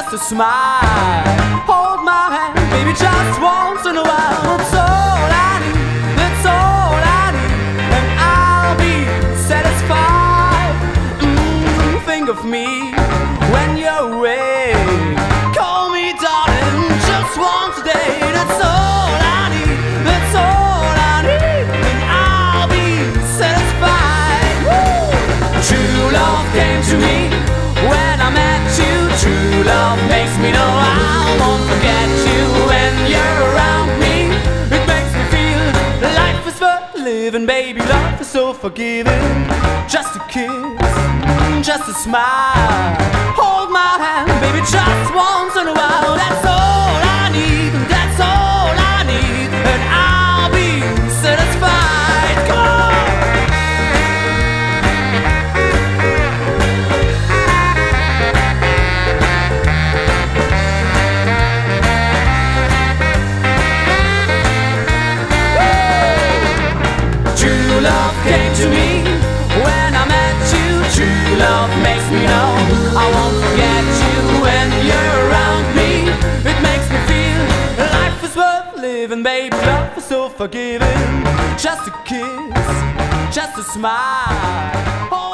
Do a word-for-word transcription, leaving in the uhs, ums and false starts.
just a smile. Hold my hand, baby, just once in a while. That's all I need, that's all I need, and I'll be satisfied. Mm, think of me when you're away. Call me darling, just once a day. That's all I need, that's all I need, and I'll be satisfied. Woo! True love came to me when I met you. True love makes me know I won't forget you when you're around me. It makes me feel life is worth living, baby. Love is so forgiving. Just a kiss, just a smile. Hold my hand, baby, just once in a while. That's all I need, that's all I need, and I'll be satisfied. Come on! True love came to me when I met you. True love makes me know I won't forget you when you're around me. It makes me feel life is worth living, baby. Love is so forgiving. Just a kiss, just a smile.